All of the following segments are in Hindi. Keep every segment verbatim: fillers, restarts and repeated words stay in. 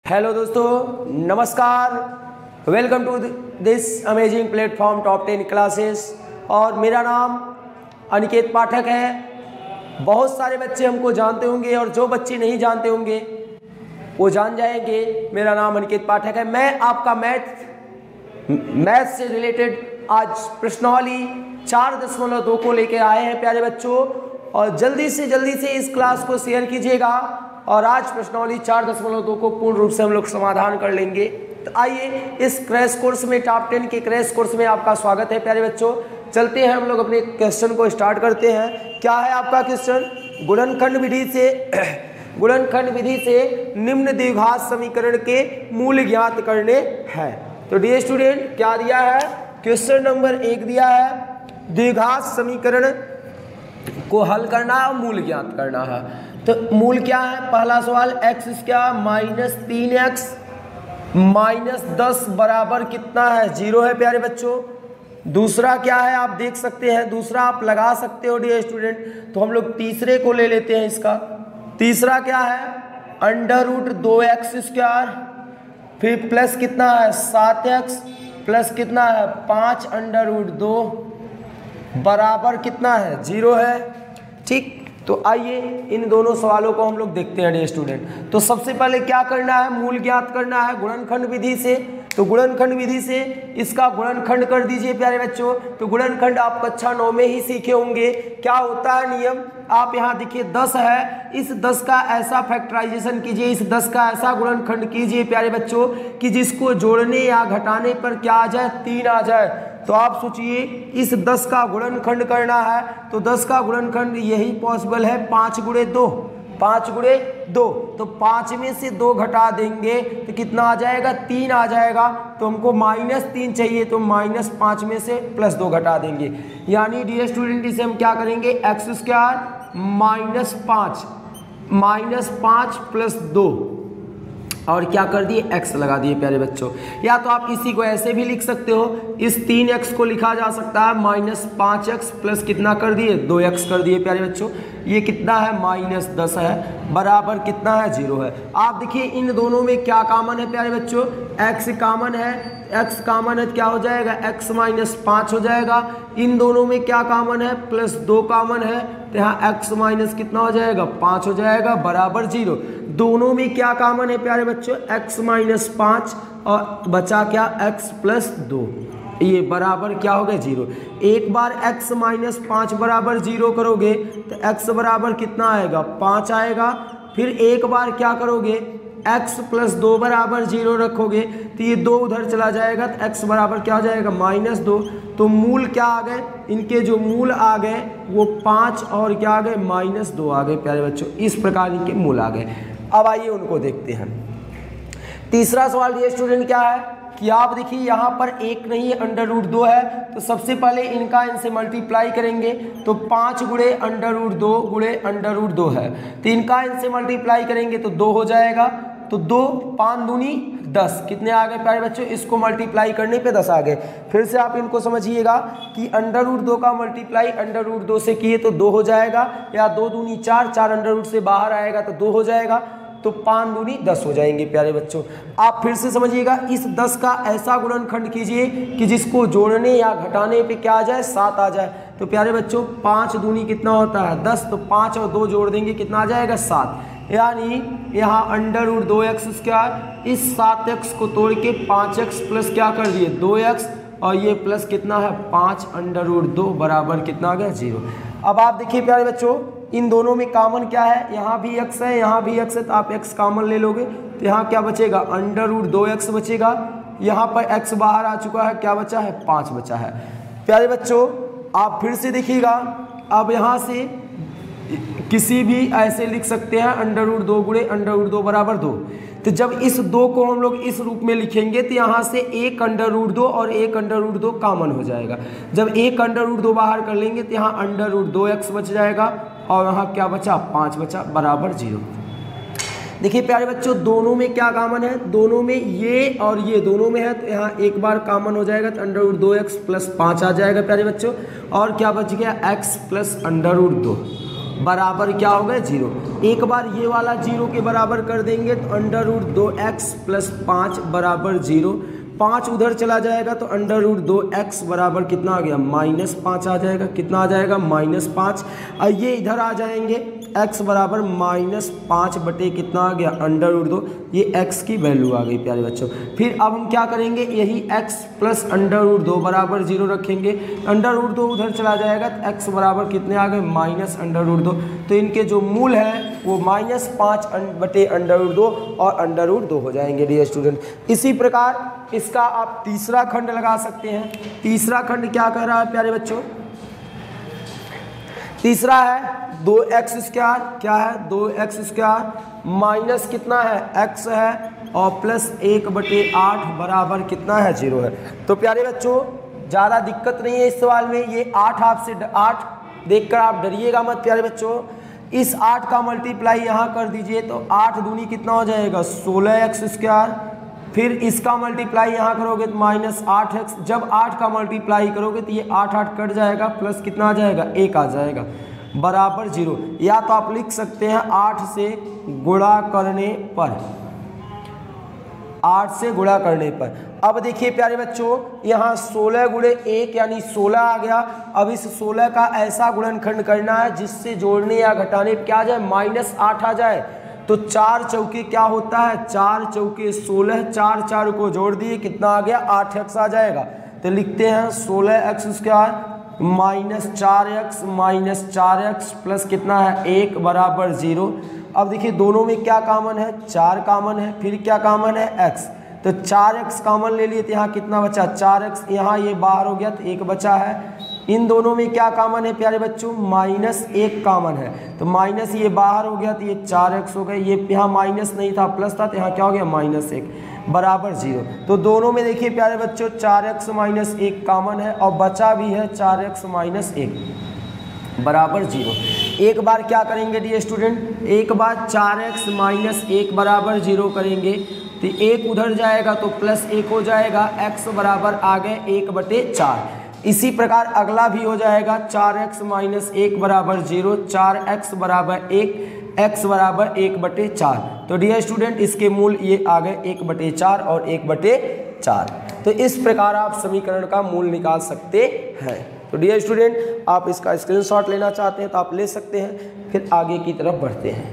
हेलो दोस्तों, नमस्कार। Welcome to this amazing platform top ten classes. और मेरा नाम अनिकेत पाठक है। बहुत सारे बच्चे हमको जानते होंगे और जो बच्चे नहीं जानते होंगे वो जान जाएंगे। मेरा नाम अनिकेत पाठक है। मैं आपका मैथ मैथ से रिलेटेड आज प्रश्नावली चार दशमलव दो को लेकर आए हैं प्यारे बच्चों। और जल्दी से जल्दी से इस क्लास को शेयर कीजिएगा और आज प्रश्नावली चार दशमलव दो को पूर्ण रूप से हम लोग समाधान कर लेंगे। तो आइए इस क्रैश कोर्स में, टॉप टेन के क्रैश कोर्स में आपका स्वागत है प्यारे बच्चों। चलते हैं, हम लोग अपने क्वेश्चन को स्टार्ट करते हैं। क्या है आपका क्वेश्चन? गुणनखंड विधि से गुणनखंड विधि से निम्न द्विघात समीकरण के मूल ज्ञात करने हैं। तो डियर स्टूडेंट, क्या दिया है? क्वेश्चन नंबर एक दिया है, द्विघात समीकरण को हल करना और मूल ज्ञात करना है। तो मूल क्या है? पहला सवाल, एक्स स्क्वायर माइनस तीन एक्स माइनस दस बराबर कितना है? जीरो है प्यारे बच्चों। दूसरा क्या है आप देख सकते हैं, दूसरा आप लगा सकते हो डियर स्टूडेंट। तो हम लोग तीसरे को ले लेते हैं इसका। तीसरा क्या है? अंडर रूट दो एक्स स्क्वायर, फिर प्लस कितना है? सात एक्स प्लस कितना है? पाँच अंडर रूट दो बराबर कितना है? जीरो है। ठीक, तो आइए इन दोनों सवालों को हम लोग देखते हैं डियर स्टूडेंट। तो सबसे पहले क्या करना है? मूल ज्ञात करना है गुणनखंड विधि से। तो गुणनखंड विधि से इसका गुणनखंड कर दीजिए प्यारे बच्चों। तो गुणनखंड आप कक्षा नौ में ही सीखे होंगे। क्या होता है नियम? आप यहाँ देखिए दस है, इस दस का ऐसा फैक्टराइजेशन कीजिए, इस दस का ऐसा गुणनखंड कीजिए प्यारे बच्चों कि जिसको जोड़ने या घटाने पर क्या आ जाए? तीन आ जाए। तो आप सोचिए, इस दस का गुणनखंड करना है तो दस का गुणनखंड यही पॉसिबल है, पाँच गुणे दो, पाँच गुणे दो। तो पाँच में से दो घटा देंगे तो कितना आ जाएगा? तीन आ जाएगा। तो हमको माइनस तीन चाहिए, तो माइनस पाँच में से प्लस दो घटा देंगे। यानी डियर स्टूडेंट इसे हम क्या करेंगे? एक्स स्क्वायर माइनस पाँच माइनस पाँच प्लस दो और क्या कर दिए? x लगा दिए प्यारे बच्चों। या तो आप इसी को ऐसे भी लिख सकते हो, इस तीन एक्स को लिखा जा सकता है माइनस पाँच एक्स प्लस कितना कर दिए? दो एक्स कर दिए प्यारे बच्चों। ये कितना है? माइनस दस है, बराबर कितना है? जीरो है। आप देखिए इन दोनों में क्या कॉमन है प्यारे बच्चों? x कॉमन है, x कॉमन है तो क्या हो जाएगा? x माइनस पाँच हो जाएगा। इन दोनों में क्या कॉमन है? प्लस दो कॉमन है, तो यहाँ x माइनस कितना हो जाएगा? पाँच हो जाएगा, बराबर जीरो। दोनों में क्या कॉमन है प्यारे बच्चों? x माइनस पाँच और बचा क्या? x प्लस दो, ये बराबर क्या हो गया? जीरो। एक बार x माइनस पाँच बराबर जीरो करोगे तो x बराबर कितना आएगा? पाँच आएगा। फिर एक बार क्या करोगे? x प्लस दो बराबर जीरो रखोगे तो ये दो उधर चला जाएगा तो x बराबर क्या हो जाएगा? माइनस दो। तो मूल क्या आ गए? इनके जो मूल आ गए वो पाँच और क्या आ गए? माइनस दो आ गए प्यारे बच्चों। इस प्रकार इनके मूल आ गए। अब आइए उनको देखते हैं। तीसरा सवाल ये स्टूडेंट क्या है कि आप देखिए यहाँ पर एक नहीं अंडर रूट दो है। तो सबसे पहले इनका इनसे मल्टीप्लाई करेंगे तो पाँच गुणे अंडर रूट दो गुणे अंडर रूट दो है, तो इनका इनसे मल्टीप्लाई करेंगे तो दो हो जाएगा। तो दो पाँच दूनी दस, कितने आ गए प्यारे बच्चों? इसको मल्टीप्लाई करने पे दस आ गए। फिर से आप इनको समझिएगा कि अंडर रूट दो का मल्टीप्लाई अंडर रूट दो से किए तो दो हो जाएगा, या दो दूनी चार, चार अंडर रूट से बाहर आएगा तो दो हो जाएगा। तो पाँच दूनी दस हो जाएंगे प्यारे बच्चों। आप फिर से समझिएगा, इस दस का ऐसा गुणनखंड कीजिए कि जिसको जोड़ने या घटाने पे क्या आ जाए? सात आ जाए। तो प्यारे बच्चों पाँच दूनी कितना होता है? दस। तो पाँच और दो जोड़ देंगे कितना आ जाएगा? सात। यानी यहाँ अंडर रूट दो एक्स स्क्वायर, इस सात एक्स को तोड़ के पाँच एक्स प्लस क्या कर दिए? दो एक्स, और ये प्लस कितना है? पाँच अंडर रूट दो बराबर कितना आ गया? जीरो। अब आप देखिए प्यारे बच्चों, इन दोनों में कॉमन क्या है? यहाँ भी x है, यहाँ भी x है, तो आप x कॉमन ले लोगे तो यहाँ क्या बचेगा? अंडर रूट दो एक्स बचेगा। यहाँ पर x बाहर आ चुका है, क्या बचा है? पाँच बचा है प्यारे बच्चों। आप फिर से देखिएगा, अब यहाँ से किसी भी ऐसे लिख सकते हैं अंडर रूट दो गुणे अंडर रूट दो बराबर दो। तो जब इस दो को हम लोग इस रूप में लिखेंगे तो यहाँ से एक अंडर रूट दो और एक अंडर रूट दो कॉमन हो जाएगा। जब एक अंडर रूट दो बाहर कर लेंगे तो यहाँ अंडर रूट दो एक्स बच जाएगा और यहाँ क्या बचा? पाँच बचा, बराबर जीरो। देखिए प्यारे बच्चों, दोनों में क्या कॉमन है? दोनों में ये और ये दोनों में है, तो यहाँ एक बार कॉमन हो जाएगा तो अंडर रूट दो एक्स प्लस पाँच आ जाएगा प्यारे बच्चों। और क्या बच गया? एक्स प्लस अंडर रूट दो। बराबर क्या हो गया जीरो। एक बार ये वाला जीरो के बराबर कर देंगे तो अंडर रूट दो एक्स प्लस पाँच बराबर जीरो, पाँच उधर चला जाएगा तो अंडर रूट दो एक्स बराबर कितना आ गया माइनस पाँच आ जाएगा। कितना आ जाएगा माइनस पाँच। और ये इधर आ जाएंगे x बराबर माइनस पाँच बटे कितना आ गया अंडर रूट दो, ये x की वैल्यू आ गई प्यारे बच्चों। फिर अब हम क्या करेंगे, यही x प्लस अंडर रूट दो बराबर जीरो रखेंगे, अंडर रूट दो उधर चला जाएगा तो x बराबर कितने आ गए माइनस अंडर रूट दो। तो इनके जो मूल है वो माइनस पाँच बटे अंडर रूट दो और अंडर रूट दो हो जाएंगे डियर स्टूडेंट। इसी प्रकार इसका आप तीसरा खंड लगा सकते हैं। तीसरा खंड क्या कह रहा है प्यारे बच्चों, तीसरा है दो एक्स स्क्वायर, क्या है दो एक्स स्क्वायर माइनस कितना है x है और प्लस एक बटे आठ बराबर कितना है जीरो है। तो प्यारे बच्चों ज़्यादा दिक्कत नहीं है इस सवाल में, ये आठ आपसे आठ देखकर आप डरिएगा मत प्यारे बच्चों। इस आठ का मल्टीप्लाई यहाँ कर दीजिए तो आठ दूनी कितना हो जाएगा सोलह एक्स स्क्वायर, फिर इसका मल्टीप्लाई यहाँ करोगे तो माइनस आठ एक्स, जब आठ का मल्टीप्लाई करोगे तो ये आठ आठ कट जाएगा प्लस कितना आ जाएगा एक आ जाएगा बराबर जीरो। या तो आप लिख सकते हैं आठ से गुणा करने पर, आठ से गुणा करने पर। अब देखिए प्यारे बच्चों यहाँ सोलह गुणे एक यानी सोलह आ गया। अब इस सोलह का ऐसा गुणनखंड करना है जिससे जोड़ने या घटाने क्या आ जाए माइनस आठ आ जाए। तो चार चौके क्या होता है, चार चौके सोलह, चार चार को जोड़ दिए कितना आ गया आठ एक्स आ जाएगा। तो लिखते हैं सोलह एक्स स्क्वायर माइनस चार एक्स माइनस चार एक्स प्लस कितना है एक बराबर जीरो। अब देखिए दोनों में क्या कॉमन है, चार कॉमन है, फिर क्या कॉमन है x, तो चार एक्स कॉमन ले लिए तो यहाँ कितना बचा चार एक्स, यहाँ ये बाहर हो गया तो एक बचा है। इन दोनों में क्या कॉमन है प्यारे बच्चों माइनस एक कॉमन है, तो माइनस ये बाहर हो गया तो ये चार एक्स हो गए, ये यहाँ माइनस नहीं था प्लस था तो यहाँ क्या हो गया माइनस एक बराबर जीरो। तो दोनों में देखिए प्यारे बच्चों चार एक्स माइनस एक कॉमन है और बचा भी है चार एक्स माइनस एक बराबर जीरो। एक बार क्या करेंगे डी स्टूडेंट, एक बार चार एक्स माइनस एक बराबर जीरो करेंगे तो एक उधर जाएगा तो प्लस एक हो जाएगा, x बराबर आ गए एक बटे चार। इसी प्रकार अगला भी हो जाएगा चार एक्स माइनस एक बराबर जीरो, चार एक्स बराबर एक, x बराबर एक बटे चार। तो डियर स्टूडेंट इसके मूल ये आ गए एक बटे चार और एक बटे चार। तो इस प्रकार आप समीकरण का मूल निकाल सकते हैं। तो डियर स्टूडेंट आप इसका स्क्रीनशॉट लेना चाहते हैं तो आप ले सकते हैं। फिर आगे की तरफ बढ़ते हैं।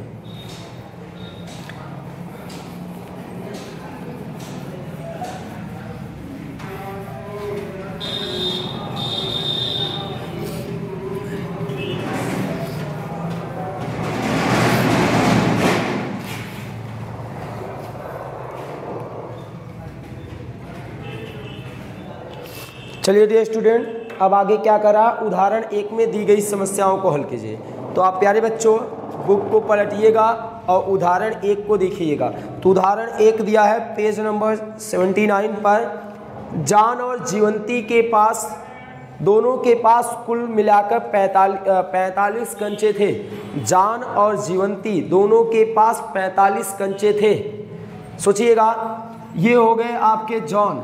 चलिए डियर स्टूडेंट अब आगे क्या करा, उदाहरण एक में दी गई समस्याओं को हल कीजिए। तो आप प्यारे बच्चों बुक को पलटिएगा और उदाहरण एक को देखिएगा। तो उदाहरण एक दिया है पेज नंबर उन्यासी पर, जान और जीवंती के पास दोनों के पास कुल मिलाकर पैंतालीस पैंतालीस कंचे थे। जान और जीवंती दोनों के पास पैंतालीस कंचे थे। सोचिएगा ये हो गए आपके जॉन,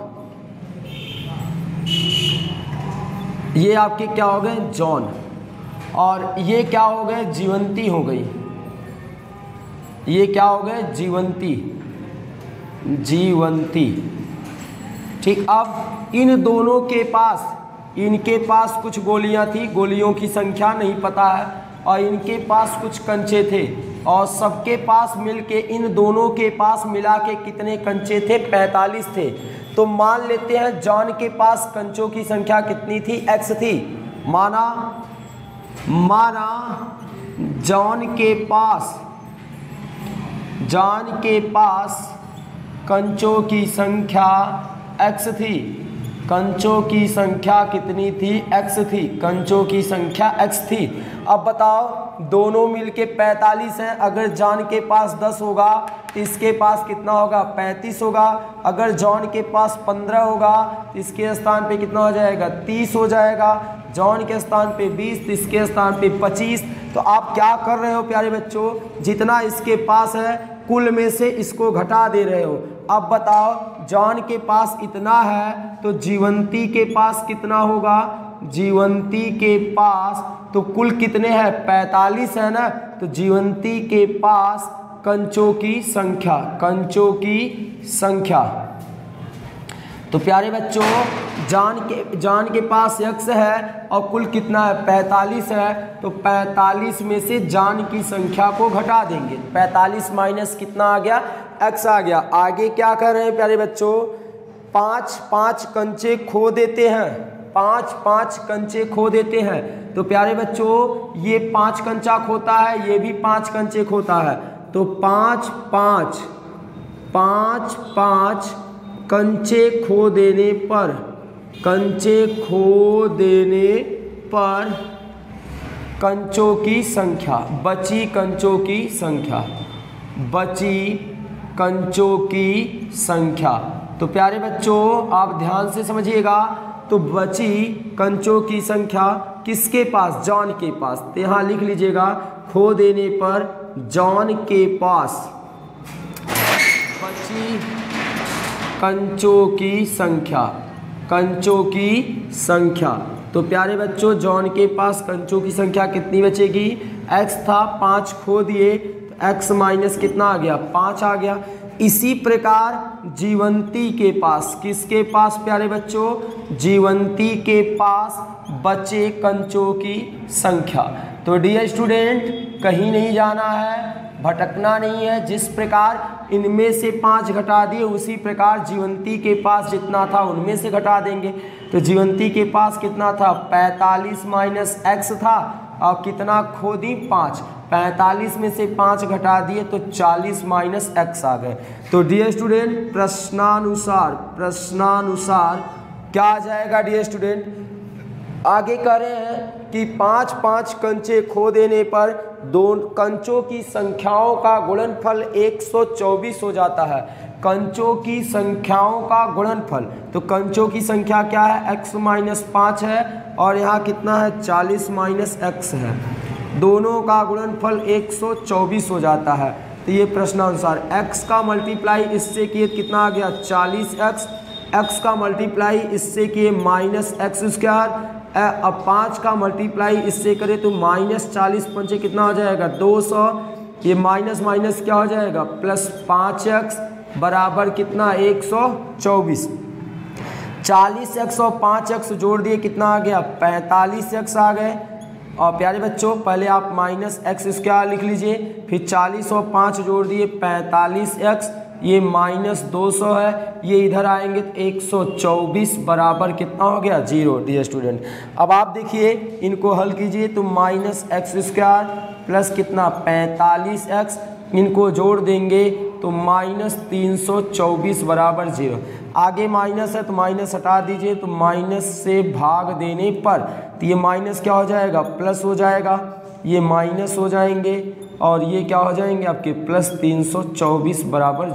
ये आपके क्या हो गए जॉन, और ये क्या हो गए जीवंती हो गई, ये क्या हो गए जीवंती जीवंती ठीक। अब इन दोनों के पास इनके पास कुछ गोलियां थी, गोलियों की संख्या नहीं पता है, और इनके पास कुछ कंचे थे और सबके पास मिलके इन दोनों के पास मिला के कितने कंचे थे पैंतालीस थे। तो मान लेते हैं जॉन के पास कंचों की संख्या कितनी थी एक्स थी। माना माना जॉन के पास जॉन के पास कंचों की संख्या एक्स थी। कंचों की संख्या कितनी थी एक्स थी, कंचों की संख्या एक्स थी। अब बताओ दोनों मिलके पैंतालीस हैं, अगर जॉन के पास दस होगा तो इसके पास कितना होगा पैंतीस होगा, अगर जॉन के पास पंद्रह होगा तो इसके स्थान पे कितना हो जाएगा तीस हो जाएगा, जॉन के स्थान पे बीस तो इसके स्थान पे पच्चीस। तो आप क्या कर रहे हो प्यारे बच्चों, जितना इसके पास है कुल में से इसको घटा दे रहे हो। अब बताओ जॉन के पास इतना है तो जीवंती के पास कितना होगा, जीवंती के पास तो कुल कितने हैं, पैंतालीस है ना। तो जीवंती के पास कंचों की संख्या, कंचों की संख्या, तो प्यारे बच्चों जान के जान के पास x है और कुल कितना है, पैंतालीस है। तो पैंतालीस में से जान की संख्या को घटा देंगे, पैंतालीस माइनस कितना आ गया, x आ गया। आगे क्या कर रहे हैं प्यारे बच्चों, पाँच पाँच कंचे खो देते हैं, पाँच पाँच कंचे खो देते हैं। तो प्यारे बच्चों ये पाँच कंचा खोता है, ये भी पाँच कंचे खोता है। तो पाँच पाँच पाँच पाँच कंचे खो देने पर, कंचे खो देने पर कंचों की संख्या, बची कंचों की संख्या, बची कंचों की संख्या। तो प्यारे बच्चों आप ध्यान से समझिएगा, तो बची कंचों की संख्या किसके पास, जॉन के पास। तो यहाँ लिख लीजिएगा, खो देने पर जॉन के पास बची कंचों की संख्या, कंचों की संख्या। तो प्यारे बच्चों जॉन के पास कंचों की संख्या कितनी बचेगी, x था, पाँच खो दिए, तो x माइनस कितना आ गया, पाँच आ गया। इसी प्रकार जीवंती के पास, किसके पास प्यारे बच्चों, जीवंती के पास बचे कंचों की संख्या। तो डियर स्टूडेंट कहीं नहीं जाना है, भटकना नहीं है। जिस प्रकार इनमें से पाँच घटा दिए उसी प्रकार जीवंती के पास जितना था उनमें से घटा देंगे। तो जीवंती के पास कितना था, पैंतालीस माइनस एक्स था, और कितना खो दी, पाँच। पैंतालीस में से पाँच घटा दिए तो चालीस माइनस एक्स आ गए। तो डियर स्टूडेंट प्रश्नानुसार, प्रश्नानुसार क्या आ जाएगा डियर स्टूडेंट, आगे कह रहे हैं कि पाँच पाँच कंचे खो देने पर दो कंचों की संख्याओं का गुणनफल एक सौ चौबीस हो जाता है। कंचों की संख्याओं का गुणनफल, तो कंचों की संख्या क्या है, x माइनस पाँच है और यहाँ कितना है, चालीस माइनस एक्स है। दोनों का गुणनफल एक सौ चौबीस हो जाता है। तो ये प्रश्नानुसार x का मल्टीप्लाई इससे किए कितना आ गया, चालीस एक्स, x का मल्टीप्लाई इससे किए माइनस एक्स स्क्वायर, अब पाँच का मल्टीप्लाई इससे करें तो माइनस चालीस पंचे कितना हो जाएगा, दो सौ। ये माइनस माइनस क्या हो जाएगा, प्लस पाँच एक्स बराबर कितना, एक सौ चौबीस। चालीस एक्स और पाँच एक्स जोड़ दिए कितना आ गया, पैंतालीस एक्स आ गए। और प्यारे बच्चों पहले आप माइनस एक्स स्क्वायर लिख लीजिए, फिर चालीस और पाँच जोड़ दिए पैंतालीस एक्स, ये माइनस दो सौ है, ये इधर आएंगे तो एक सौ चौबीस बराबर कितना हो गया, जीरो। डियर स्टूडेंट अब आप देखिए इनको हल कीजिए, तो माइनस एक्स स्क्वायर प्लस कितना, पैंतालीस एक्स, इनको जोड़ देंगे तो माइनस तीन सौ चौबीस बराबर जीरो। आगे माइनस है तो माइनस हटा दीजिए, तो माइनस से भाग देने पर तो ये माइनस क्या हो जाएगा, प्लस हो जाएगा, ये माइनस हो जाएंगे और ये क्या हो जाएंगे आपके प्लस तीन सौ चौबीस बराबर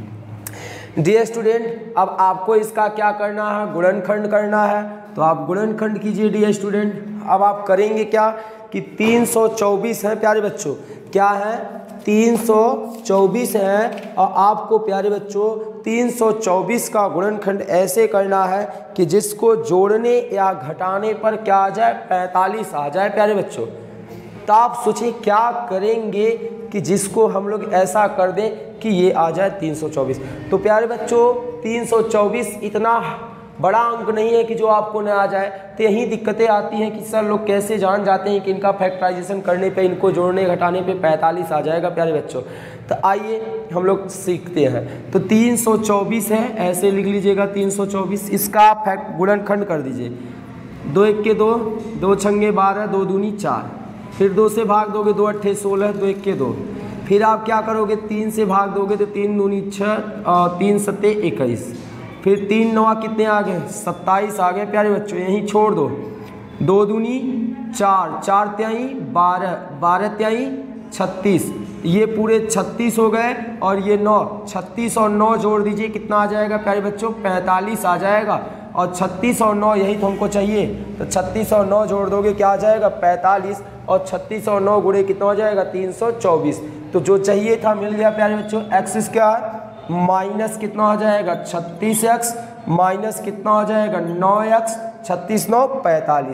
जीरो। डियर स्टूडेंट अब आपको इसका क्या करना है, गुणनखंड करना है। तो आप गुणनखंड कीजिए डियर स्टूडेंट। अब आप करेंगे क्या कि तीन सौ चौबीस है प्यारे बच्चों, क्या है, तीन सौ चौबीस है, और आपको प्यारे बच्चों तीन सौ चौबीस का गुणनखंड ऐसे करना है कि जिसको जोड़ने या घटाने पर क्या आ जाए, पैंतालीस आ जाए प्यारे बच्चों। तो आप सोचिए क्या करेंगे कि जिसको हम लोग ऐसा कर दें कि ये आ जाए तीन सौ चौबीस। तो प्यारे बच्चों तीन सौ चौबीस इतना बड़ा अंक नहीं है कि जो आपको न आ जाए। तो यही दिक्कतें आती हैं कि सर लोग कैसे जान जाते हैं कि इनका फैक्टराइजेशन करने पे, इनको जोड़ने घटाने पे पैंतालीस आ जाएगा प्यारे बच्चों। तो आइए हम लोग सीखते हैं। तो तीन सौ चौबीस है, ऐसे लिख लीजिएगा तीन सौ चौबीस, इसका फैक्ट गुणनखंड कर दीजिए। दो एक के दो, दो छंगे बारह, दो दूनी चार, फिर दो से भाग दोगे, दो अट्ठे सोलह, दो एक के दो, फिर आप क्या करोगे, तीन से भाग दोगे तो तीन दूनी छः और तीन सत्ते इक्कीस, फिर तीन नवा कितने आ गए, सत्ताईस आ गए प्यारे बच्चों, यहीं छोड़ दो। दो दूनी चार, चार त्याई बारह, बारह त्याई छत्तीस, ये पूरे छत्तीस हो गए, और ये नौ, छत्तीस और नौ जोड़ दीजिए कितना आ जाएगा प्यारे बच्चों, पैंतालीस आ जाएगा। और छत्तीस और नौ यही तो हमको चाहिए, तो छत्तीस और नौ जोड़ दोगे क्या आ जाएगा, पैंतालीस, और छत्तीस और नौ गुणे कितना हो जाएगा, तीन सौ चौबीस। तो जो चाहिए था मिल गया प्यारे बच्चों। एक्स स्क्वायर माइनस कितना हो जाएगा, छत्तीस एक्स, माइनस कितना हो जाएगा, नौ एक्स, छत्तीस नौ पैंतालीस,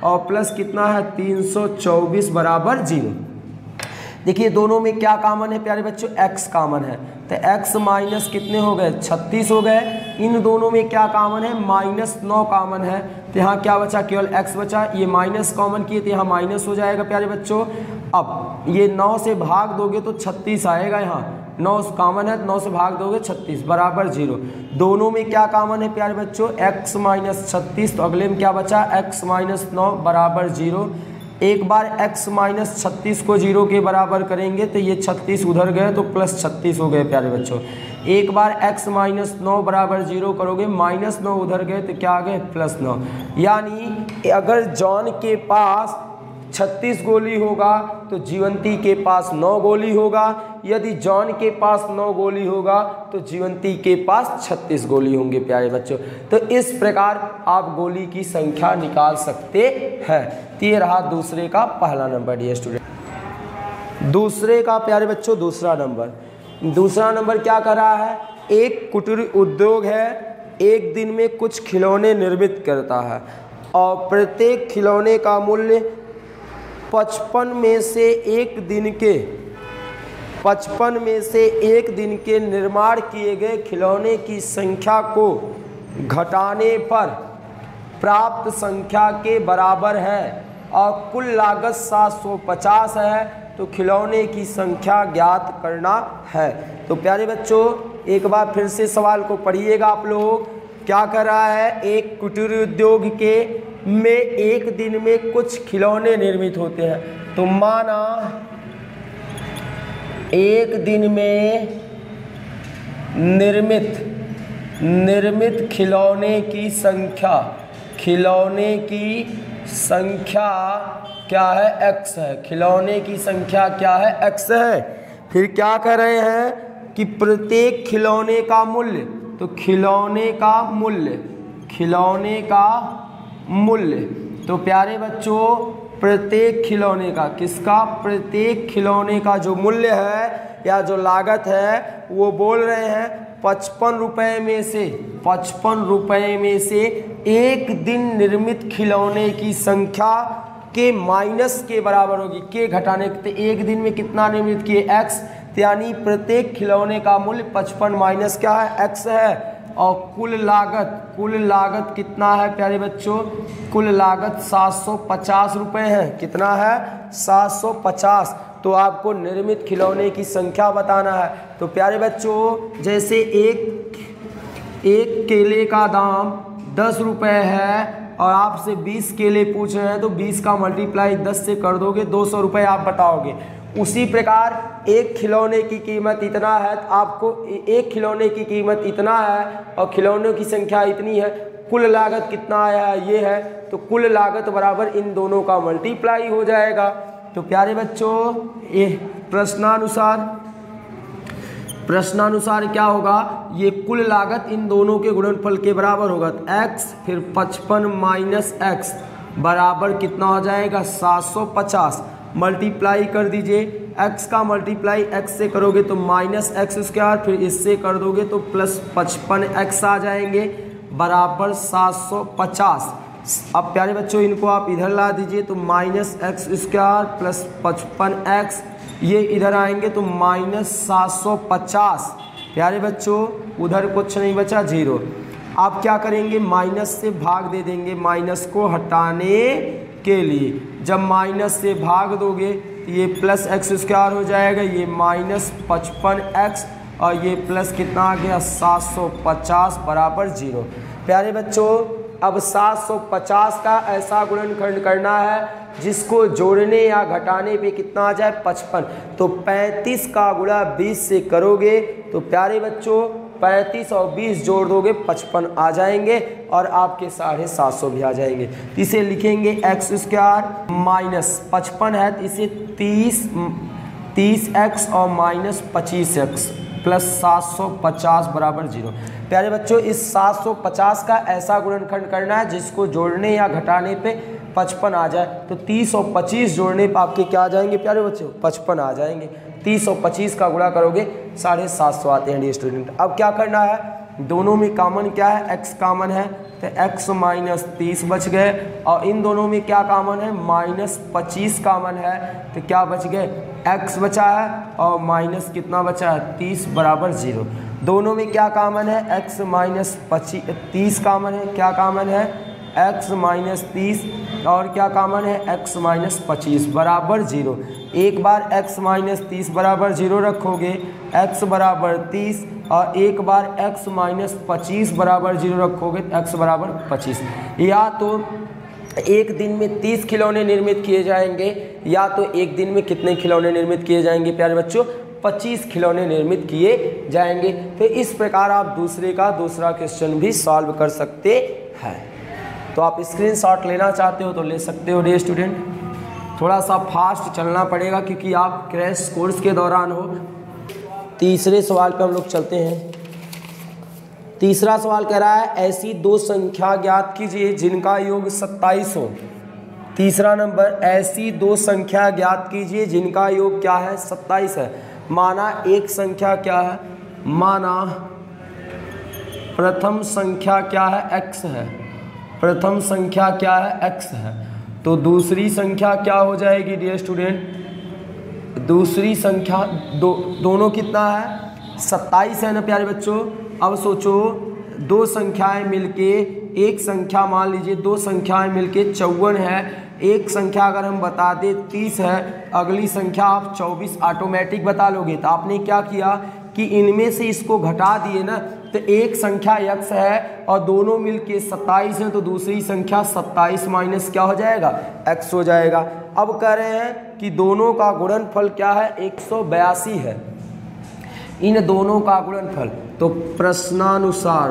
और प्लस कितना है तीन सौ चौबीस बराबर जीरो। देखिए दोनों में क्या कॉमन है प्यारे बच्चों, x कॉमन है, तो x माइनस कितने हो गए छत्तीस हो गए। इन दोनों में क्या कॉमन है, माइनस नौ कॉमन है, तो यहाँ क्या बचा, केवल x बचा। ये माइनस कॉमन किए तो यहाँ माइनस हो जाएगा प्यारे बच्चों। अब ये नौ से भाग दोगे तो छत्तीस आएगा, यहाँ नौ कॉमन है, नौ से भाग दोगे छत्तीस बराबर जीरो। दोनों में क्या कॉमन है प्यारे बच्चों, x माइनस छत्तीस, तो अगले में क्या बचा x माइनस नौ बराबर जीरो। एक बार x माइनस छत्तीस को जीरो के बराबर करेंगे तो ये छत्तीस उधर गए तो प्लस छत्तीस हो गए प्यारे बच्चों। एक बार x माइनस नौ बराबर जीरो करोगे, माइनस नौ उधर गए तो क्या आ गए प्लस नौ। यानी अगर जॉन के पास छत्तीस गोली होगा तो जीवंती के पास नौ गोली होगा, यदि जॉन के पास नौ गोली होगा तो जीवंती के पास छत्तीस गोली होंगे प्यारे बच्चों। तो इस प्रकार आप गोली की संख्या निकाल सकते हैं। तो ये रहा दूसरे का पहला नंबर डियर स्टूडेंट। दूसरे का प्यारे बच्चों दूसरा नंबर, दूसरा नंबर क्या कर रहा है, एक कुटीर उद्योग है, एक दिन में कुछ खिलौने निर्मित करता है और प्रत्येक खिलौने का मूल्य पचपन में से एक दिन के पचपन में से एक दिन के निर्माण किए गए खिलौने की संख्या को घटाने पर प्राप्त संख्या के बराबर है और कुल लागत सात सौ पचास है, तो खिलौने की संख्या ज्ञात करना है। तो प्यारे बच्चों एक बार फिर से सवाल को पढ़िएगा आप लोग। क्या कर रहा है, एक कुटीर उद्योग के में एक दिन में कुछ खिलौने निर्मित होते हैं, तो माना एक दिन में निर्मित निर्मित खिलौने की संख्या खिलौने की संख्या क्या है, x है। खिलौने की संख्या क्या है, x है। फिर क्या कर रहे हैं कि प्रत्येक खिलौने का मूल्य, तो खिलौने का मूल्य खिलौने का मूल्य तो प्यारे बच्चों प्रत्येक खिलौने का किसका, प्रत्येक खिलौने का जो मूल्य है या जो लागत है वो बोल रहे हैं पचपन रुपये में से पचपन रुपये में से एक दिन निर्मित खिलौने की संख्या के माइनस के बराबर होगी। के घटाने के एक दिन में कितना निर्मित किए, x, यानी प्रत्येक खिलौने का मूल्य पचपन माइनस क्या है, x है। और कुल लागत कुल लागत कितना है प्यारे बच्चों, कुल लागत सात सौ पचास रुपये है। कितना है, सात सौ पचास। तो आपको निर्मित खिलौने की संख्या बताना है। तो प्यारे बच्चों जैसे एक एक केले का दाम दस रुपये है और आपसे बीस केले पूछ रहे हैं, तो बीस का मल्टीप्लाई दस से कर दोगे, दो सौ रुपये आप बताओगे। उसी प्रकार एक खिलौने की कीमत इतना है, तो आपको एक खिलौने की कीमत इतना है और खिलौनों की संख्या इतनी है, कुल लागत कितना आया है, ये है। तो कुल लागत बराबर इन दोनों का मल्टीप्लाई हो जाएगा। तो प्यारे बच्चों ये प्रश्नानुसार प्रश्नानुसार क्या होगा, ये कुल लागत इन दोनों के गुणनफल के बराबर होगा। तो x फिर पचपन माइनस एक्स बराबर कितना हो जाएगा, सात सौ पचास। मल्टीप्लाई कर दीजिए, x का मल्टीप्लाई x से करोगे तो माइनस एक्स स्क्वायर, फिर इससे कर दोगे तो प्लस पचपन एक्स आ जाएंगे बराबर सात सौ पचास। अब प्यारे बच्चों इनको आप इधर ला दीजिए, तो माइनस एक्स स्क्वायर प्लस पचपन एक्स, ये इधर आएंगे तो माइनस सात सौ पचास। प्यारे बच्चों उधर कुछ नहीं बचा, जीरो। आप क्या करेंगे, माइनस से भाग दे देंगे माइनस को हटाने के लिए। जब माइनस से भाग दोगे तो ये प्लस एक्स स्क्वायर हो जाएगा, ये माइनस पचपन एक्स और ये प्लस कितना आ गया, सात सौ पचास बराबर जीरो। प्यारे बच्चों अब सात सौ पचास का ऐसा गुणनखंड करना है जिसको जोड़ने या घटाने पे कितना आ जाए, पचपन। तो पैंतीस का गुणा बीस से करोगे तो प्यारे बच्चों पैंतीस और बीस जोड़ दोगे पचपन आ जाएंगे और आपके साढ़े सात सौ भी आ जाएंगे। इसे लिखेंगे एक्स स्क्वायर माइनस पचपन है तो इसे तीस तीस एक्स और माइनस पच्चीस एक्स प्लस सात सौ पचास बराबर जीरो। प्यारे बच्चों इस सात सौ पचास का ऐसा गुणनखंड करना है जिसको जोड़ने या घटाने पे पचपन आ जाए। तो तीस और पच्चीस जोड़ने पर आपके क्या आ जाएंगे प्यारे बच्चों, पचपन आ जाएंगे। तीस और पच्चीस का गुणा करोगे साढ़े सात सौ आते हैं डियर स्टूडेंट। अब क्या करना है, दोनों में कॉमन क्या है, x कॉमन है, तो x माइनस तीस बच गए। और इन दोनों में क्या कॉमन है, माइनस पच्चीस कॉमन है, तो क्या बच गए, x बचा है और माइनस कितना बचा है, तीस बराबर जीरो। दोनों में क्या कॉमन है, x माइनस पच्चीस तीस कॉमन है, क्या कॉमन है, x माइनस तीस और क्या कॉमन है, x माइनस पच्चीस बराबर जीरो। एक बार x माइनस तीस बराबर जीरो रखोगे, x बराबर तीस, और एक बार x माइनस पच्चीस बराबर जीरो रखोगे तो x बराबर पच्चीस। या तो एक दिन में तीस खिलौने निर्मित किए जाएंगे, या तो एक दिन में कितने खिलौने निर्मित किए जाएंगे प्यारे बच्चों, पच्चीस खिलौने निर्मित किए जाएंगे। तो इस प्रकार आप दूसरे का दूसरा क्वेश्चन भी सॉल्व कर सकते हैं। तो आप स्क्रीनशॉट लेना चाहते हो तो ले सकते हो डियर स्टूडेंट। थोड़ा सा फास्ट चलना पड़ेगा क्योंकि आप क्रैश कोर्स के दौरान हो। तीसरे सवाल पे हम लोग चलते हैं। तीसरा सवाल कह रहा है ऐसी दो संख्या ज्ञात कीजिए जिनका योग सत्ताईस हो। तीसरा नंबर, ऐसी दो संख्या ज्ञात कीजिए जिनका योग क्या है, सत्ताईस है। माना एक संख्या क्या है, माना प्रथम संख्या क्या है, x है, प्रथम संख्या क्या है, x है, तो दूसरी संख्या क्या हो जाएगी डियर स्टूडेंट, दूसरी संख्या दो दोनों कितना है, सत्ताईस है ना प्यारे बच्चों। अब सोचो दो संख्याएं मिलके एक संख्या, मान लीजिए दो संख्याएं मिलके चौवन है, एक संख्या अगर हम बता दें तीस है, अगली संख्या आप चौबीस ऑटोमेटिक बता लोगे। तो आपने क्या किया कि इनमें से इसको घटा दिए ना, तो एक संख्या x है और दोनों मिलके सत्ताईस है, तो दूसरी संख्या सत्ताईस माइनस क्या हो जाएगा, x हो जाएगा। अब कह रहे हैं कि दोनों का गुणनफल क्या है, एक सौ बयासी है, इन दोनों का गुणनफल। तो प्रश्नानुसार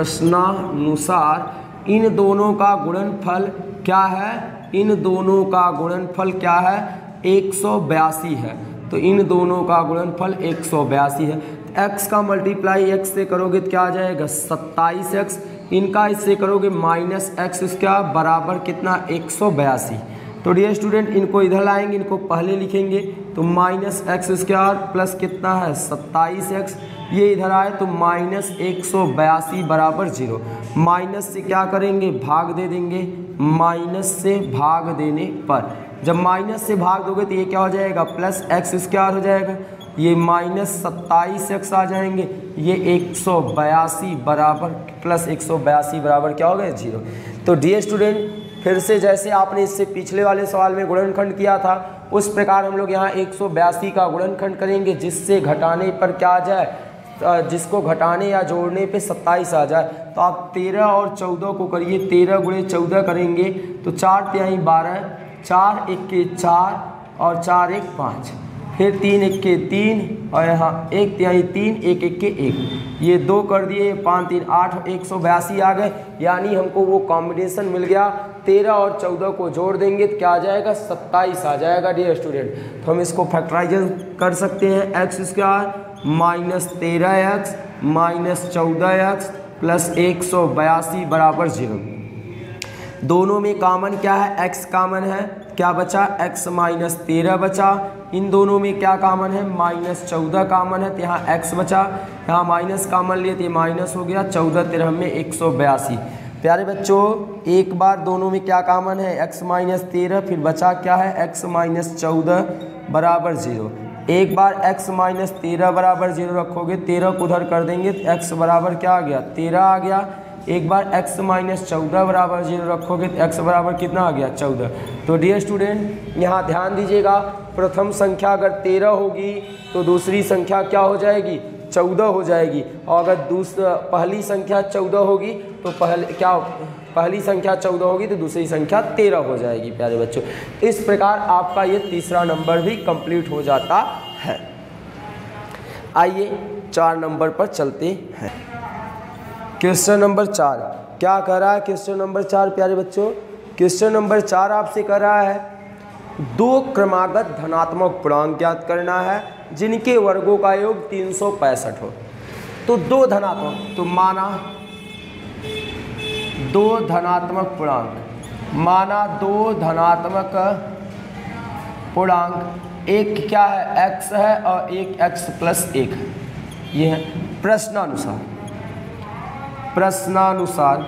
प्रश्नानुसार इन दोनों का गुणनफल क्या है, इन दोनों का गुणनफल क्या है, एक सौ बयासी है। तो इन दोनों का गुणनफल एक सौ बयासी है। x का मल्टीप्लाई x से करोगे तो क्या आ जाएगा, सत्ताईस एक्स, इनका इससे करोगे माइनस एक्स, इसका बराबर कितना, एक सौ बयासी। तो डियर स्टूडेंट इनको इधर लाएंगे, इनको पहले लिखेंगे, तो माइनस एक्स स्क्वायर प्लस कितना है, सत्ताईस एक्स, ये इधर आए तो माइनस एक सौ बयासी बराबर जीरो। माइनस से क्या करेंगे, भाग दे देंगे, माइनस से भाग देने पर जब माइनस से भाग दोगे तो ये क्या हो जाएगा, प्लस एक्स स्क्वायर हो जाएगा, ये माइनस सत्ताईस एक्स आ जाएंगे, ये एक सौ बयासी बराबर प्लस एक सौ बयासी बराबर क्या हो गया, जीरो। तो डियर स्टूडेंट फिर से जैसे आपने इससे पिछले वाले सवाल में गुणनखंड किया था, उस प्रकार हम लोग यहाँ एक सौ बयासी का गुणनखंड करेंगे, जिससे घटाने पर क्या आ जाए, जिसको घटाने या जोड़ने पे सत्ताईस आ जाए। तो आप तेरह और चौदह को करिए, तेरह गुणे चौदह करेंगे तो चार तिहाई बारह, चार इक्के चार और चार एक पाँच, फिर तीन इक्के तीन और यहाँ एक तिहाई तीन, एक इक्के एक, ये दो कर दिए, पाँच तीन आठ, एक सौ बयासी आ गए। यानी हमको वो कॉम्बिनेशन मिल गया, तेरह और चौदह को जोड़ देंगे तो क्या आ जाएगा, सत्ताईस आ जाएगा डियर स्टूडेंट। तो हम इसको फैक्टराइज कर सकते हैं, एक्स स्क्वायर माइनस तेरह एक्स माइनस चौदह एक्स प्लस एक सौ बयासी बराबर जीरो। दोनों में कॉमन क्या है, x कॉमन है, क्या बचा, x माइनस तेरह बचा। इन दोनों में क्या कॉमन है, माइनस चौदह कॉमन है, तो यहाँ x बचा, यहाँ माइनस कॉमन लिए तो ये माइनस हो गया, चौदह तेरह में एक सौ बयासी। प्यारे बच्चों एक बार दोनों में क्या कॉमन है, x माइनस तेरह, फिर बचा क्या है, x माइनस चौदह बराबर जीरो। एक बार x माइनस तेरह बराबर जीरो रखोगे, तेरह को उधर कर देंगे तो x बराबर क्या आ गया, तेरह आ गया। एक बार x माइनस चौदह बराबर जीरो रखोगे तो x बराबर कितना आ गया, चौदह। तो डियर स्टूडेंट यहाँ ध्यान दीजिएगा, प्रथम संख्या अगर तेरह होगी तो दूसरी संख्या क्या हो जाएगी, चौदह हो जाएगी। और अगर दूसरा पहली संख्या चौदह होगी तो पहले क्या, पहली संख्या चौदह होगी तो दूसरी संख्या तेरह हो जाएगी प्यारे बच्चों। इस प्रकार आपका ये तीसरा नंबर भी कंप्लीट हो जाता है। आइए चार नंबर पर चलते हैं। क्वेश्चन नंबर चार क्या कह रहा है, क्वेश्चन नंबर चार प्यारे बच्चों, क्वेश्चन नंबर चार आपसे कह रहा है दो क्रमागत धनात्मक पूर्णांक ज्ञात करना है जिनके वर्गों का योग तीन सौ पैंसठ हो। तो दो धनात्मक, तो माना दो धनात्मक पूर्णांक, माना दो धनात्मक पूर्णांक, एक क्या है x है और एक x प्लस एक है। ये है प्रश्नानुसार, प्रश्नानुसार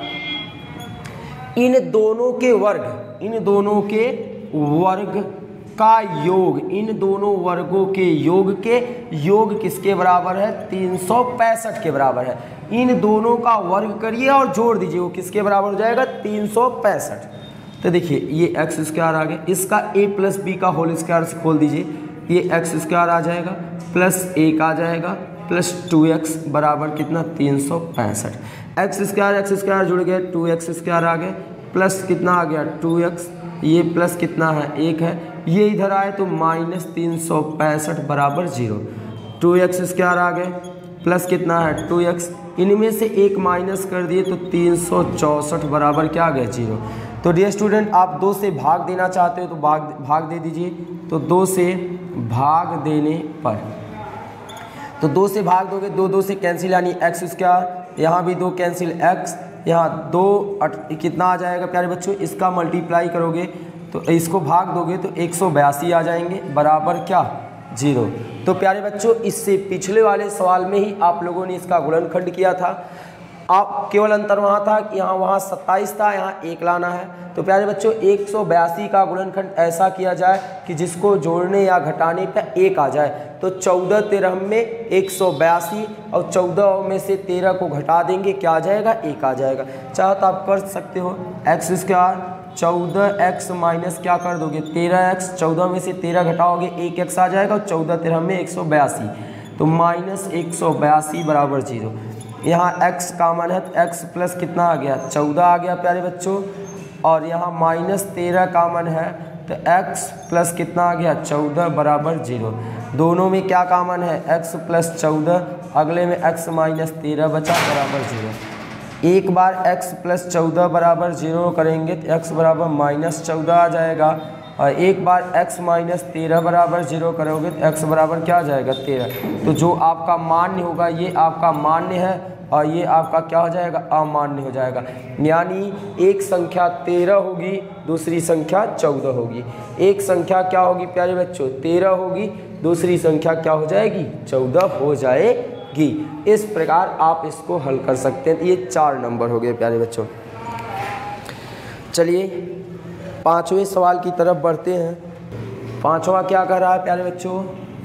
इन दोनों के वर्ग इन दोनों के वर्ग का योग इन दोनों वर्गों के योग के योग किसके बराबर है? तीन सौ पैंसठ के बराबर है। इन दोनों का वर्ग करिए और जोड़ दीजिए, वो किसके बराबर हो जाएगा? तीन सौ पैंसठ। तो देखिए ये एक्स स्क्वायर आ गया, इसका ए प्लस बी का होल स्क्वायर से खोल दीजिए, ये एक्स स्क्वायर आ जाएगा प्लस एक आ जाएगा प्लस टू एक्स बराबर कितना? तीन सौ पैंसठ। एक्स स्क्वायर एक्स स्क्वायर जुड़ गए, टू एक्स स्क्वायर आ गए प्लस कितना आ गया? टू एक्स, ये प्लस कितना है? एक है, ये इधर आए तो माइनस तीन सौ पैंसठ बराबर जीरो। टू एक्स स्क्वायर आ गए प्लस कितना है? टू एक्स, इनमें से एक माइनस कर दिए तो तीन सौ चौंसठ बराबर क्या आ गया? जीरो। तो डियर स्टूडेंट, आप दो से भाग देना चाहते हो तो भाग भाग दे दीजिए। तो दो से भाग देने पर, तो दो से भाग दोगे, दो दो से कैंसिल यानी एक्स स्क्वायर, यहाँ भी दो कैंसिल एक्स, यहाँ दो अट कितना आ जाएगा प्यारे बच्चों? इसका मल्टीप्लाई करोगे तो इसको भाग दोगे तो एक सौ बयासी आ जाएंगे बराबर क्या? जीरो। तो प्यारे बच्चों, इससे पिछले वाले सवाल में ही आप लोगों ने इसका गुणनखंड किया था। आप केवल अंतर वहाँ था कि यहाँ वहाँ सत्ताईस था, यहाँ एक लाना है। तो प्यारे बच्चों, एक सौ बयासी का गुणनखंड ऐसा किया जाए कि जिसको जोड़ने या घटाने पर एक आ जाए। तो चौदह तेरह में एक सौ बयासी और चौदह में से तेरह को घटा देंगे, क्या आ जाएगा? एक आ जाएगा। चाहे तो आप कर सकते हो एक्स स्क्वायर चौदह एक्स माइनस क्या कर दोगे? तेरह एक्स, चौदह में से तेरह घटाओगे एक एक्स आ जाएगा और चौदह तेरह में एक सौ बयासी, तो माइनस एक सौ बयासी बराबर जीरो। यहाँ x कॉमन है तो x प्लस कितना आ गया? चौदह आ गया प्यारे बच्चों, और यहाँ माइनस तेरह कॉमन है तो x प्लस कितना आ गया? चौदह बराबर जीरो। दोनों में क्या कॉमन है? x प्लस चौदह, अगले में x माइनस तेरह बचा बराबर जीरो। एक बार x प्लस चौदह बराबर जीरो करेंगे तो x बराबर माइनस चौदह आ जाएगा, और एक बार x माइनस तेरह बराबर जीरो करोगे तो x बराबर क्या आ जाएगा? तेरह। तो जो आपका मान्य होगा ये आपका मान्य है और ये आपका क्या हो जाएगा? अमान्य हो जाएगा। यानी एक संख्या तेरह होगी, दूसरी संख्या चौदह होगी। एक संख्या क्या होगी प्यारे बच्चों? तेरह होगी, दूसरी संख्या क्या हो जाएगी? चौदह हो जाएगी। इस प्रकार आप इसको हल कर सकते हैं। ये चार नंबर हो गए प्यारे बच्चों। चलिए पांचवें सवाल की तरफ बढ़ते हैं। पांचवा क्या कर रहा है प्यारे बच्चों?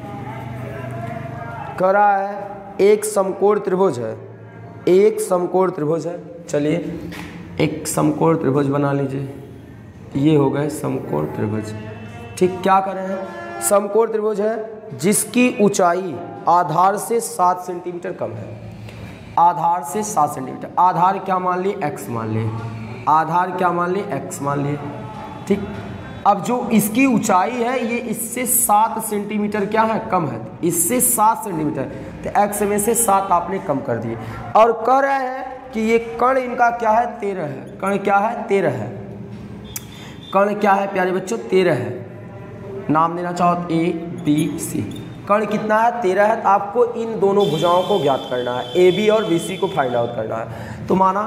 कर रहा है एक समकोण त्रिभुज है, एक समकोण त्रिभुज है। चलिए एक समकोण त्रिभुज बना लीजिए, ये हो गए समकोण त्रिभुज। ठीक, क्या कर रहे हैं? समकोण त्रिभुज है जिसकी ऊंचाई आधार से सात सेंटीमीटर कम है। आधार से सात सेंटीमीटर, आधार क्या मान लिए? एक्स मान लिए, आधार क्या मान लिए? एक्स मान लिए। ठीक, अब जो इसकी ऊंचाई है ये इससे सात सेंटीमीटर क्या है? कम है। इससे सात सेंटीमीटर, तो एक्स में से सात आपने कम कर दिए, और कह रहे हैं कि ये कर्ण इनका क्या है? तेरह है। कर्ण क्या है? तेरह है। कर्ण क्या है प्यारे बच्चों? तेरह है। नाम देना चाहो तो ए बी सी। कर्ण कितना है? तेरह है। तो आपको इन दोनों भुजाओं को ज्ञात करना है, ए बी और बी सी को फाइंड आउट करना है। तो माना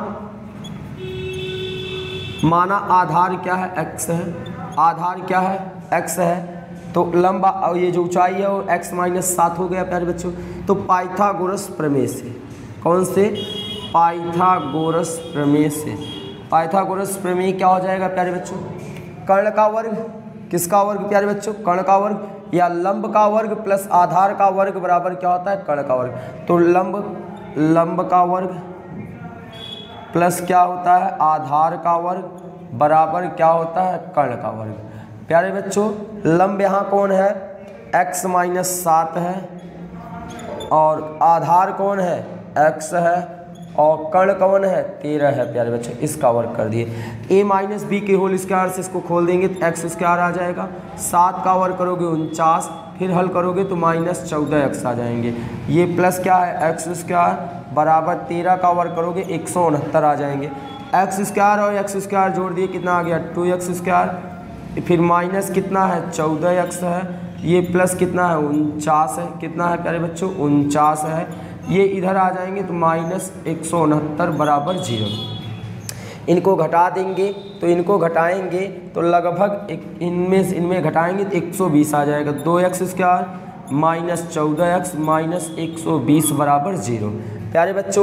माना आधार क्या है? एक्स है। आधार क्या है? एक्स है। तो लंबा और ये जो ऊंचाई है वो एक्स माइनस सात हो गया प्यारे बच्चों। तो पाइथागोरस प्रमेय से, कौन से? पाइथागोरस प्रमेय से। पाइथागोरस प्रमेय क्या हो जाएगा प्यारे बच्चों? कर्ण का वर्ग, किसका वर्ग प्यारे बच्चों? कर्ण का वर्ग, या लंब का वर्ग प्लस आधार का वर्ग बराबर क्या होता है? कर्ण का वर्ग। तो लंब लंब का वर्ग प्लस क्या होता है? आधार का वर्ग बराबर क्या होता है? कर्ण का वर्ग। प्यारे बच्चों, लंब यहाँ कौन है? x माइनस सात है, और आधार कौन है? x है, और कर्ण कौन है? तेरह है प्यारे बच्चों। इसका वर्ग कर दिए। a माइनस बी के होल स्क्वायर से इसको खोल देंगे तो एक्स स्क्वायर आ जाएगा। सात का वर्ग करोगे उनचास, फिर हल करोगे तो माइनस चौदह एक्स आ जाएंगे। ये प्लस क्या है? एक्स स्क्वायर बराबर तेरह का वर्ग करोगे एक सौ उनहत्तर आ जाएंगे। एक्स स्क्वायर और एक्स स्क्वायर जोड़ दिए, कितना आ गया? टू एक्स स्क्वायर, फिर माइनस कितना है? चौदह एक्स है, ये प्लस कितना है? उनचास है। कितना है प्यारे बच्चों? उनचास है। ये इधर आ जाएंगे तो माइनस एक सौ उनहत्तर बराबर जीरो। इनको घटा देंगे तो इनको घटाएंगे तो लगभग एक इनमें से इनमें घटाएंगे तो एक सौ बीस आ जाएगा। दो एक्स स्क्वायर माइनस चौदह एक्स माइनस एक सौ बीस बराबर जीरो। प्यारे बच्चों,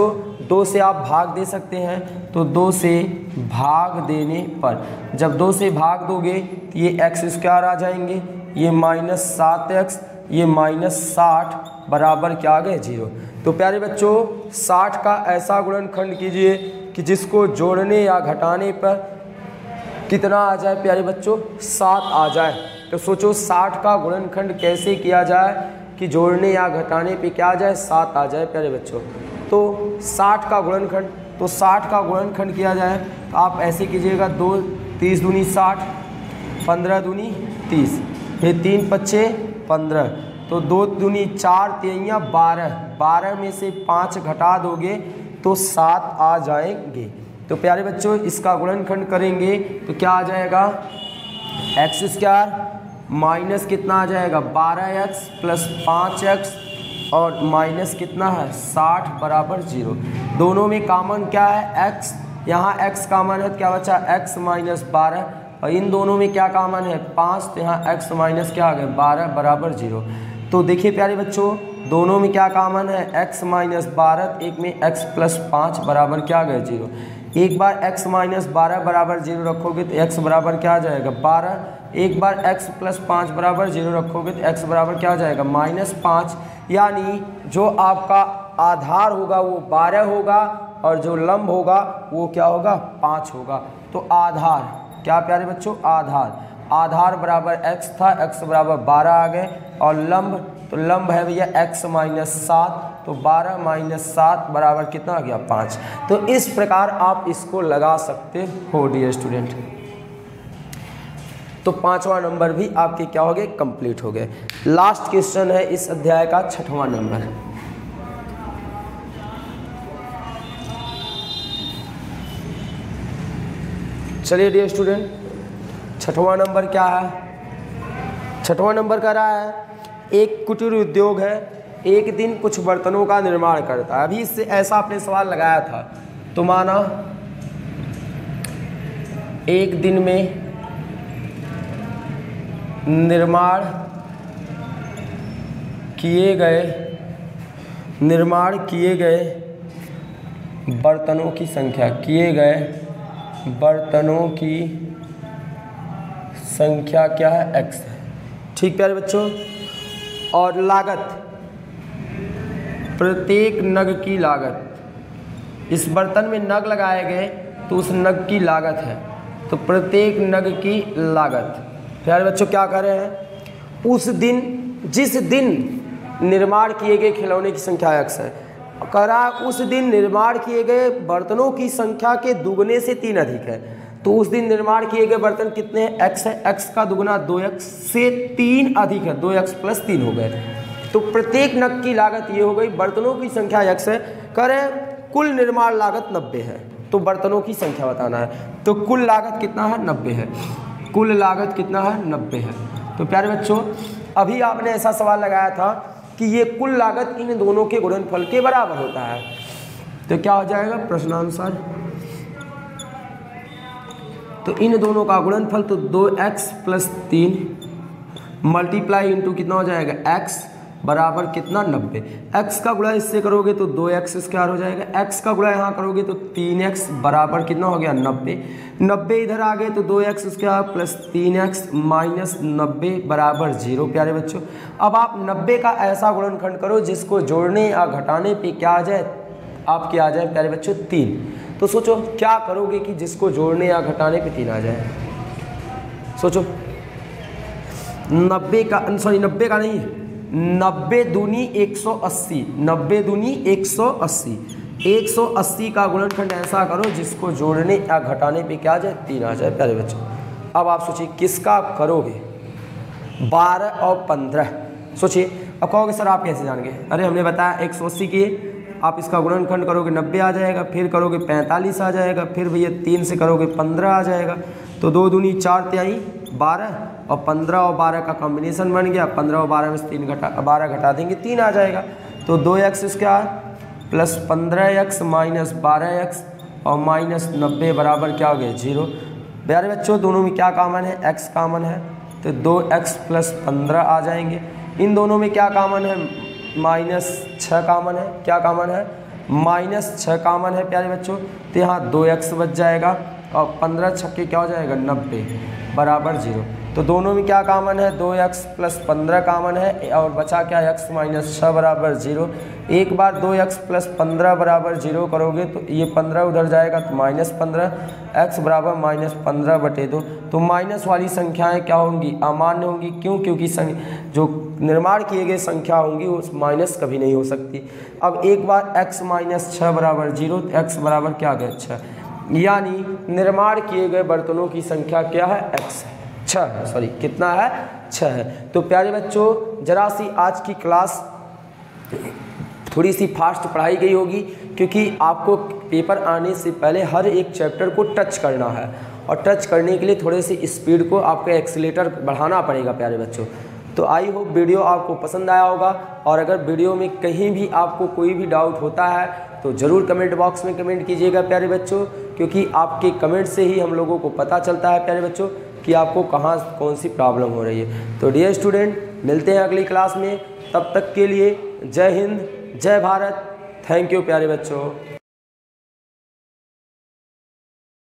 दो से आप भाग दे सकते हैं, तो दो से भाग देने पर जब दो से भाग दोगे तो ये एक्स स्क्वायर आ जाएंगे, ये माइनस सात एक्स, ये माइनस साठ बराबर क्या आ गए जीरो। तो प्यारे बच्चों साठ का ऐसा गुणनखंड कीजिए कि जिसको जोड़ने या घटाने पर कितना आ जाए प्यारे बच्चों, सात आ जाए। तो सोचो साठ का गुणनखंड कैसे किया जाए कि जोड़ने या घटाने पे क्या आ जाए, सात आ जाए प्यारे बच्चों। तो साठ का गुणनखंड, तो साठ का गुणनखंड किया जाए तो आप ऐसे कीजिएगा, दो तीस दूनी साठ, पंद्रह दूनी तीस, फिर तीन पच्चे पंद्रह, तो दो दूनी चार, तिहैया बारह, बारह में से पाँच घटा दोगे तो सात आ जाएंगे। तो प्यारे बच्चों इसका गुणनखंड करेंगे तो क्या आ जाएगा, एक्स स्क्वायर माइनस कितना आ जाएगा, बारह एक्स प्लस पाँच एक्स और माइनस कितना है, साठ बराबर जीरो। दोनों में कॉमन क्या है, एक्स, यहाँ एक्स कॉमन है तो क्या बचा, एक्स माइनस बारह, और इन दोनों में क्या कॉमन है, पाँच, तो यहाँ एक्स माइनस क्या आ गया, बारह बराबर जीरो। तो देखिए प्यारे बच्चों दोनों में क्या कॉमन है, एक्स माइनस बारह, एक में एक्स प्लस पाँच बराबर क्या आ गया, जीरो। एक बार x माइनस बारह बराबर जीरो रखोगे तो x बराबर क्या आ जाएगा, बारह। एक बार x प्लस पाँच बराबर जीरो रखोगे तो x बराबर क्या आ जाएगा, माइनस पाँच। यानी जो आपका आधार होगा वो बारह होगा और जो लंब होगा वो क्या होगा, पाँच होगा। तो आधार क्या प्यारे बच्चों, आधार, आधार बराबर x था, x बराबर बारह आ गए, और लंब, तो लंब है भैया x माइनस सात, तो बारह माइनस सात बराबर कितना आ गया, पाँच। तो इस प्रकार आप इसको लगा सकते हो डियर स्टूडेंट। तो पांचवा नंबर भी आपके क्या हो गए, कंप्लीट हो गए। लास्ट क्वेश्चन है इस अध्याय का छठवां नंबर। चलिए डियर स्टूडेंट, छठवां नंबर क्या है, छठवां नंबर कह रहा है एक कुटीर उद्योग है, एक दिन कुछ बर्तनों का निर्माण करता है। अभी इससे ऐसा आपने सवाल लगाया था, तो माना एक दिन में निर्माण किए गए निर्माण किए गए बर्तनों की संख्या किए गए बर्तनों की संख्या क्या है, एक्स है। ठीक प्यारे बच्चों, और लागत, प्रत्येक नग की लागत, इस बर्तन में नग लगाए गए तो उस नग की लागत है, तो प्रत्येक नग की लागत। प्यारे बच्चों क्या कर रहे हैं, उस दिन जिस दिन निर्माण किए गए खिलौने की संख्या एक्स है, कह रहा है उस दिन निर्माण किए गए बर्तनों की संख्या के दुगने से तीन अधिक है। तो उस दिन निर्माण किए गए बर्तन कितने हैं, एक्स है, एक्स का दुगना दो एक्स से तीन अधिक है, दो एक्स प्लस तीन हो गए। तो प्रत्येक नग की लागत ये हो गई, बर्तनों की संख्या एक्स है, कह रहे हैं कुल निर्माण लागत नब्बे है, तो बर्तनों की संख्या बताना है। तो कुल लागत कितना है, नब्बे है, कुल लागत कितना है, नब्बे है। तो प्यारे बच्चों अभी आपने ऐसा सवाल लगाया था कि ये कुल लागत इन दोनों के गुणनफल के बराबर होता है, तो क्या हो जाएगा प्रश्नानुसार, तो इन दोनों का गुणनफल तो दो एक्स प्लस तीन मल्टीप्लाई इंटू कितना हो जाएगा, x बराबर कितना, नब्बे। x का गुणा इससे करोगे तो दो एक्स स्क्वायर हो जाएगा, x का गुणा यहाँ करोगे तो तीन एक्स बराबर कितना हो गया, नब्बे। नब्बे इधर आ गए तो दो एक्स स्क्वायर प्लस तीन एक्स माइनस नब्बे बराबर जीरो। प्यारे बच्चों अब आप नब्बे का ऐसा गुणनखंड करो जिसको जोड़ने या घटाने पे क्या आ जाए, आपके आ जाए प्यारे बच्चों तीन। तो सोचो क्या करोगे कि जिसको जोड़ने या घटाने पे तीन आ जाए, सोचो नब्बे का सॉरी नब्बे का नहीं, नब्बे दूनी एक सौ अस्सी, नब्बे दूनी एक सौ अस्सी, एक सौ अस्सी का गुणनखंड ऐसा करो जिसको जोड़ने या घटाने पे क्या आ जाए, तीन आ जाए। प्यारे बच्चों अब आप सोचिए किसका करोगे, बारह और पंद्रह। सोचिए अब कहोगे सर आप कैसे जान गए, अरे हमने बताया एक सौ अस्सी किए, आप इसका गुणनखंड करोगे नब्बे आ जाएगा, फिर करोगे पैंतालीस आ जाएगा, फिर भैया तीन से करोगे पंद्रह आ जाएगा, तो दो दूनी चार तिहाई बारह, और पंद्रह और बारह का कॉम्बिनेशन बन गया, पंद्रह और बारह में से तीन घटा बारह घटा देंगे तीन आ जाएगा। तो दो एक्स स्क्वायर प्लस पंद्रह एक्स माइनस बारह एक्स और माइनस नब्बे बराबर क्या हो गया, जीरो। प्यारे बच्चों दोनों में क्या कॉमन है, एक्स कॉमन है, तो दो एक्स प्लस पंद्रह आ जाएंगे। इन दोनों में क्या कॉमन है, माइनस छः कॉमन है, क्या कॉमन है, माइनस छः कामन है प्यारे बच्चों, तो यहाँ दो एक्स बच जाएगा और पंद्रह छक्के क्या हो जाएगा नब्बे बराबर जीरो। तो दोनों में क्या कामन है, दो एक्स प्लस पंद्रह कामन है और बचा क्या एक्स माइनस छः बराबर जीरो। एक बार दो एक्स प्लस पंद्रह बराबर जीरो करोगे तो ये पंद्रह उधर जाएगा तो माइनस पंद्रह, एक्स बराबर माइनस पंद्रह बटे दो। तो माइनस वाली संख्याएं क्या होंगी, अमान्य होंगी। क्यों? क्योंकि जो निर्माण किए गए संख्या होंगी वो माइनस कभी नहीं हो सकती। अब एक बार एक्स माइनस छः बराबर जीरो, तो एक्स बराबर क्या आ गया छः, यानी निर्माण किए गए बर्तनों की संख्या क्या है, एक्स है, छः है, सॉरी कितना है, छः है। तो प्यारे बच्चों जरा सी आज की क्लास थोड़ी सी फास्ट पढ़ाई गई होगी, क्योंकि आपको पेपर आने से पहले हर एक चैप्टर को टच करना है और टच करने के लिए थोड़े सी स्पीड को आपका एक्सीलेटर बढ़ाना पड़ेगा प्यारे बच्चों। तो आई होप वीडियो आपको पसंद आया होगा, और अगर वीडियो में कहीं भी आपको कोई भी डाउट होता है तो ज़रूर कमेंट बॉक्स में कमेंट कीजिएगा प्यारे बच्चों, क्योंकि आपके कमेंट से ही हम लोगों को पता चलता है प्यारे बच्चों कि आपको कहाँ कौन सी प्रॉब्लम हो रही है। तो डियर स्टूडेंट, मिलते हैं अगली क्लास में, तब तक के लिए जय हिंद, जय भारत, थैंक यू प्यारे बच्चों।